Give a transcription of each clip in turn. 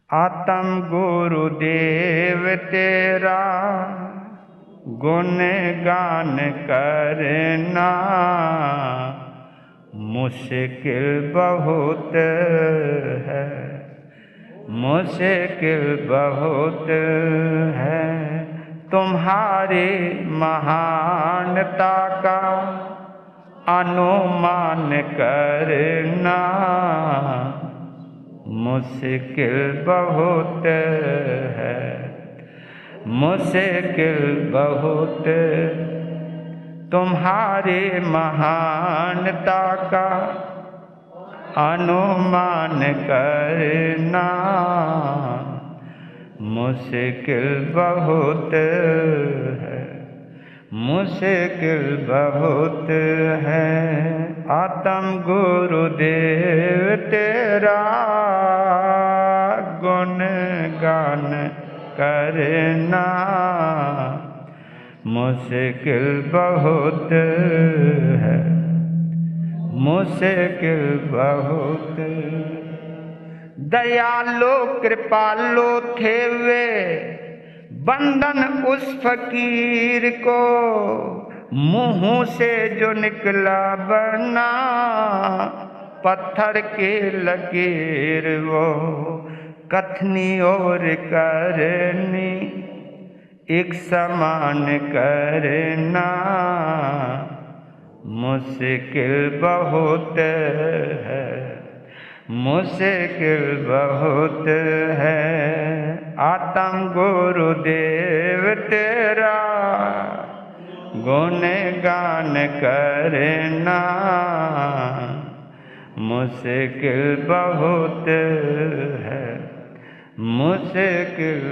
आत्म गुरुदेव तेरा गुणगान करना मुश्किल बहुत है, मुश्किल बहुत है। तुम्हारी महानता का अनुमान करना मुश्किल बहुत है, मुश्किल बहुत। तुम्हारी महानता का अनुमान करना मुश्किल बहुत है, मुश्किल बहुत है। आत्म गुरुदेव तेरा गुणगान करना मुश्किल बहुत है, मुश्किल बहुत। दयालु कृपालु थे वे, बंधन उस फकीर को मुंह से जो निकला बना पत्थर के लकीर वो कथनी और करनी एक समान करना मुश्किल बहुत है, मुश्किल बहुत है। आत्म गुरुदेव तेरा गुणगान करना मुश्किल बहुत है, मुश्किल।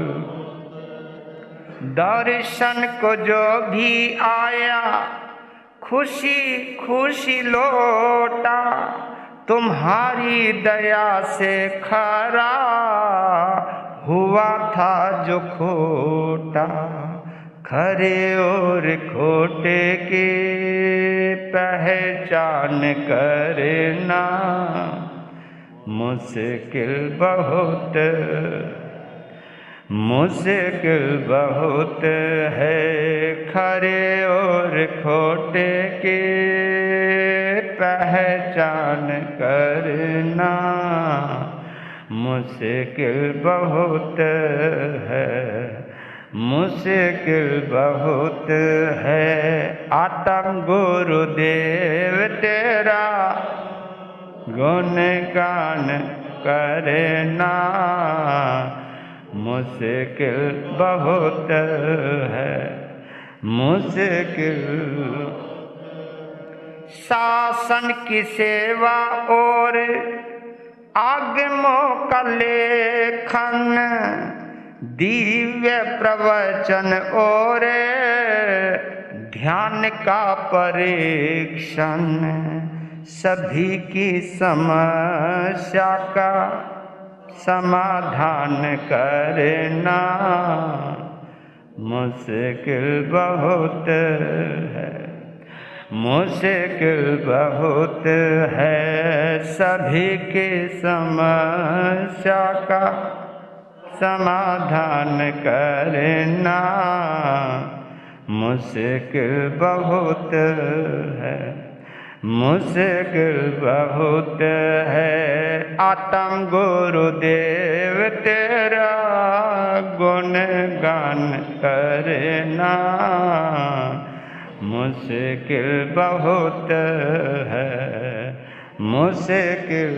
दर्शन को जो भी आया खुशी खुशी लौटा, तुम्हारी दया से खरा हुआ था जो खोटा। खरे और खोटे की पहचान करना मुश्किल बहुत, मुश्किल बहुत है। खरे और खोटे की पहचान करना मुश्किल बहुत है, मुश्किल बहुत है। आत्म गुरुदेव तेरा गुणगान करना मुश्किल बहुत है, मुश्किल। शासन की सेवा और आगमों का लेखन, दिव्य प्रवचन और ध्यान का परीक्षण, सभी की समस्या का समाधान करना मुश्किल बहुत है, मुश्किल बहुत है। सभी की समस्या का समाधान करना मुश्किल बहुत है, मुश्किल बहुत है। आत्म गुरुदेव तेरा गुणगान करना मुश्किल बहुत है, मुश्किल।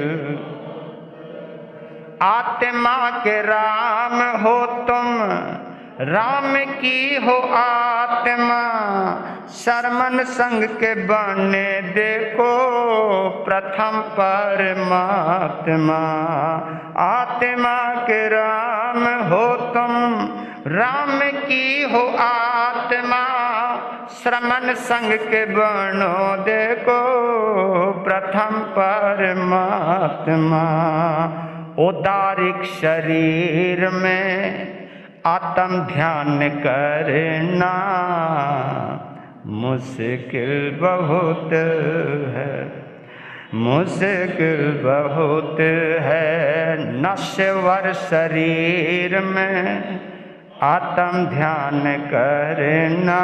आत्मा के राम हो तुम, राम की हो आत्मा, शर्मन संग के बने देखो प्रथम परमात्मा। आत्मा के राम हो तुम, राम की हो आत्मा, श्रमण संग के बनो देखो प्रथम परमात्मा। उदारिक शरीर में आत्म ध्यान करना मुश्किल बहुत है, मुश्किल बहुत है नश्वर शरीर में आत्म ध्यान करना,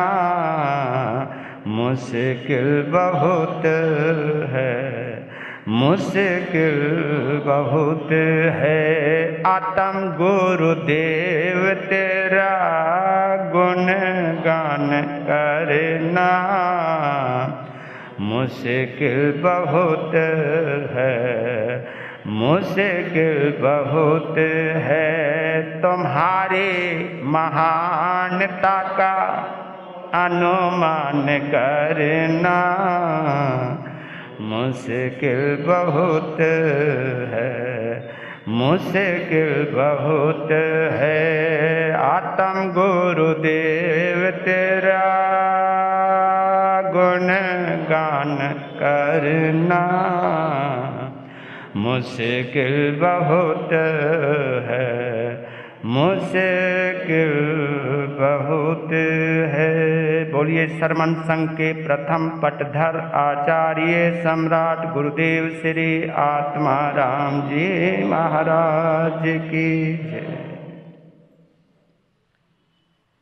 मुश्किल बहुत है, मुश्किल बहुत है। आत्म गुरुदेव तेरा गुणगान करना, मुश्किल बहुत है, मुश्किल बहुत है। तुम्हारी महानता का अनुमान करना, मुश्किल बहुत है, मुश्किल बहुत है। आत्म गुरुदेव तेरा गुणगान करना, मुश्किल बहुत है, मुश्किल बहुत है। बोलिए सरमन संघ के प्रथम पटधर आचार्य सम्राट गुरुदेव श्री आत्माराम जी महाराज की जय।